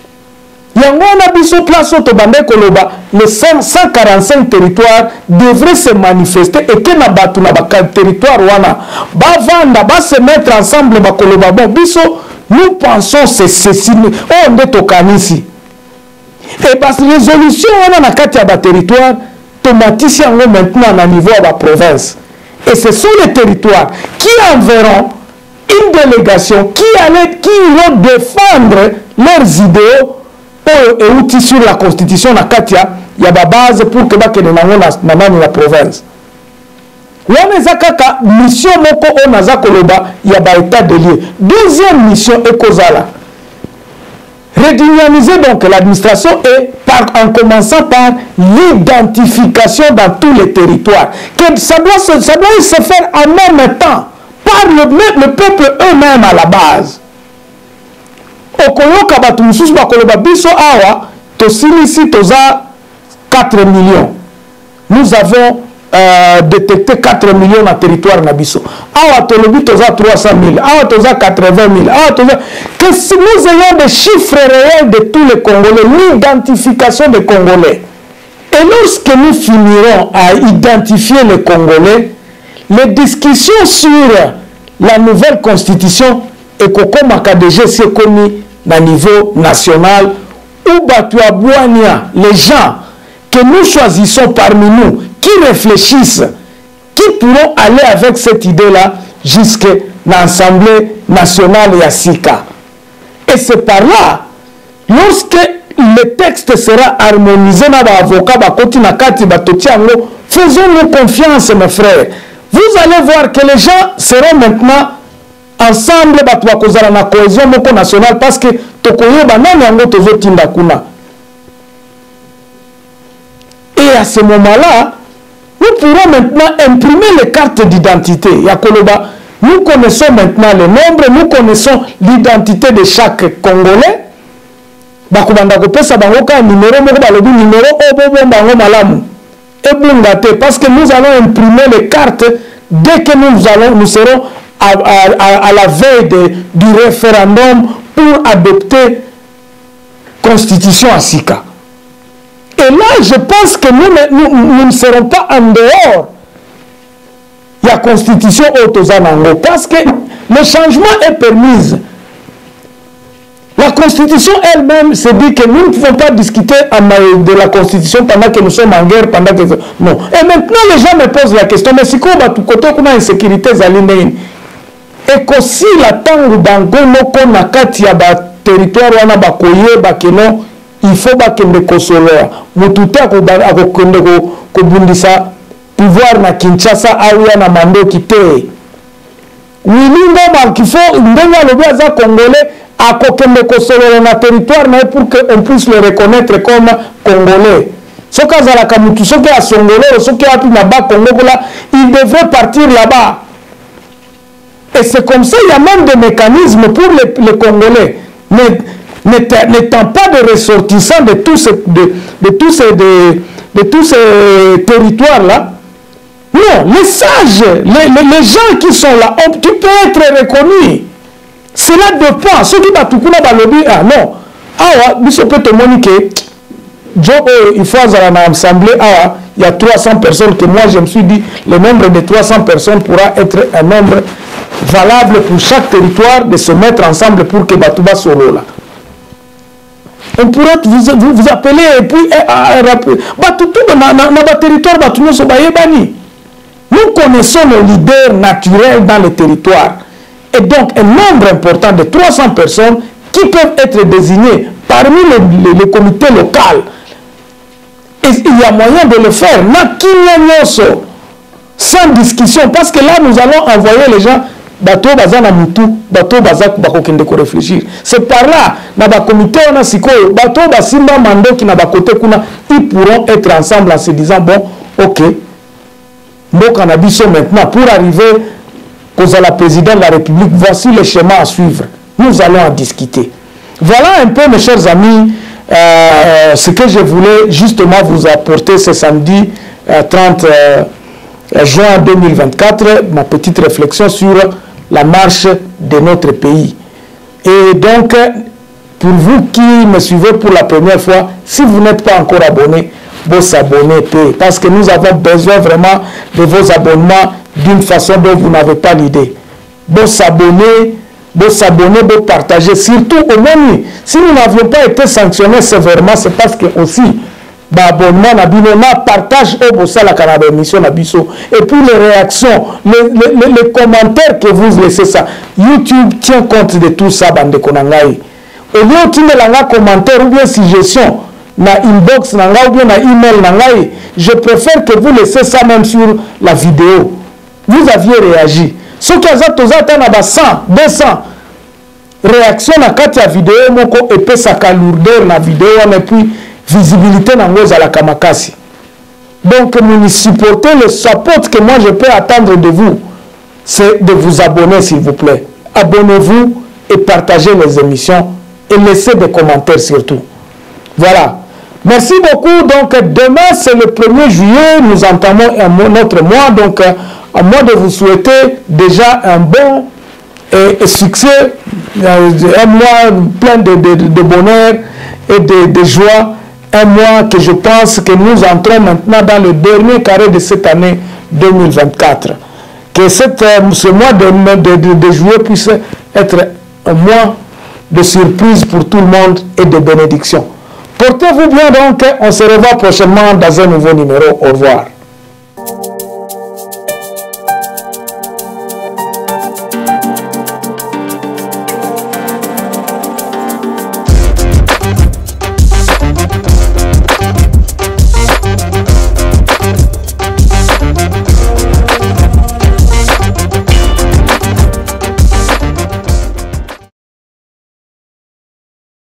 Les 145 territoires devraient se manifester et que na territoire wana va se mettre ensemble nous pensons c'est ceci on est au canisi et parce que résolution on a quatre territoires tomatisi maintenant à niveau de la province et ce sont les territoires qui enverront une délégation qui vont défendre leurs idéaux et outils sur la constitution na katia ya ba base pour que ba kene nango na la province wana zakaka mission moko on naza koloba ya ba état de lieu. Deuxième mission ekozala redynamiser donc l'administration et en commençant par l'identification dans tous les territoires que ça doit se faire en même temps par le peuple eux-mêmes à la base. Okoyoka batu mususu bakoloba biso awa tosilisi toza 4 millions. Nous avons détecté 4 millions na territoire na biso. Awa tolobi toza 300 000, awa toza 80 000, awa toza que si nous ayons des chiffres réels de tous les Congolais, l'identification des Congolais. Et lorsque nous finirons à identifier les Congolais, les discussions sur la nouvelle constitution et Koko Makadege s'est commis à niveau national où les gens que nous choisissons parmi nous qui réfléchissent, qui pourront aller avec cette idée-là jusqu'à l'Assemblée nationale et à Sika. Et c'est par là, lorsque le texte sera harmonisé, faisons-nous confiance, mes frères. Vous allez voir que les gens seront maintenant ensemble batwakozala na cohésion moko nationale parce que tokoyeba nani yango tozotinda kuna. Et à ce moment-là, nous pourrons maintenant imprimer les cartes d'identité. Yakoloba, nous connaissons maintenant le nombre, nous connaissons l'identité de chaque Congolais. Bakubanda kopesa bango ka numéro moko balobi numéro obobo bango malamu. Ebungate parce que nous allons imprimer les cartes dès que nous serons à la veille du référendum pour adopter constitution à Sika. Et là, je pense que nous ne serons pas en dehors de la constitution Otozanango parce que le changement est permis. La constitution elle-même se dit que nous ne pouvons pas discuter de la constitution pendant que nous sommes en guerre, pendant que... Non. Et maintenant, les gens me posent la question, mais si on va tout côté, on a une sécurité zalinée. Et qu'aussi la tango bango noko na kati ya ba territoire wana bakoye bakeno il faut bakende kosoloa mututa akokende kobundisa pouvoir na Kinshasa awa na mando kite wilingo ba kifo ndenga lobi aza congolais à kokende kosolola na territoire na pour que on puisse le reconnaître comme congolais. Ce cas à la Kamutu, ce qui a Songolo, ce qui a pu là-bas, Congo, il devrait partir là-bas. Et c'est comme ça, il y a même des mécanismes pour les Congolais. N'étant pas de ressortissants de tous ces territoires-là, non, les sages, les gens qui sont là, tu peux être reconnu. Cela dépend. Ceux qui battent tout le monde, ah non. Ah, ouais, peut te moniquer. Il faut assemblée, il y a 300 personnes que moi je me suis dit, le nombre de 300 personnes pourra être un nombre valable pour chaque territoire de se mettre ensemble pour que Batouba solo là. On pourrait vous appeler et puis Batoutou dans le territoire Batouba Sobayebani. Nous connaissons nos leaders naturels dans le territoire. Et donc un nombre important de 300 personnes qui peuvent être désignées parmi les comités locaux. Et il y a moyen de le faire. Sans discussion. Parce que là, nous allons envoyer les gens. Bateau Bazana Moutou, Bateau Bazak Bakokende ko réfléchir. C'est par là, dans le comité, on a Siko, Bateau Basimba Mando qui n'a pas côté, ils pourront être ensemble en se disant bon, ok, donc on a dit ça maintenant pour arriver à la présidente de la République. Voici le schéma à suivre. Nous allons en discuter. Voilà un peu, mes chers amis, ce que je voulais justement vous apporter ce samedi 30 juin 2024, ma petite réflexion sur la marche de notre pays. Et donc, pour vous qui me suivez pour la première fois, si vous n'êtes pas encore abonné, vous abonnez, parce que nous avons besoin vraiment de vos abonnements d'une façon dont vous n'avez pas l'idée. Vous s'abonner, vous partager, surtout au moins, si nous n'avions pas été sanctionnés sévèrement, c'est parce que aussi, abonnement, partage au bossa la canada émission nabiso. Et puis les réactions, les commentaires que vous laissez ça, YouTube tient compte de tout ça, bande konangai. Au lieu de commentaire ou bien suggestion, na inbox ou bien na email nangai, je préfère que vous laissez ça même sur la vidéo. Vous aviez réagi. Ce qui a 100, 200 réactions na kati ya vidéo moko et puis ça lourdeur na vidéo et puis visibilité na ngoza la kamakasi. Donc nous supportez le support que moi je peux attendre de vous, c'est de vous abonner s'il vous plaît. Abonnez-vous et partagez les émissions et laissez des commentaires surtout. Voilà. Merci beaucoup. Donc demain c'est le 1er juillet, nous entamons notre mois. Donc à moi de vous souhaiter déjà un bon succès, un mois plein de bonheur et de joie, un mois que je pense que nous entrons maintenant dans le dernier carré de cette année 2024. Que ce mois de juillet puisse être un mois de surprise pour tout le monde et de bénédiction. Portez-vous bien donc, on se revoit prochainement dans un nouveau numéro. Au revoir.